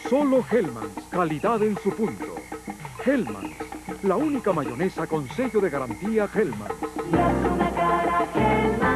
Solo Hellmann's, calidad en su punto. Hellmann's, la única mayonesa con sello de garantía Hellmann's. Y haz una cara Hellmann's.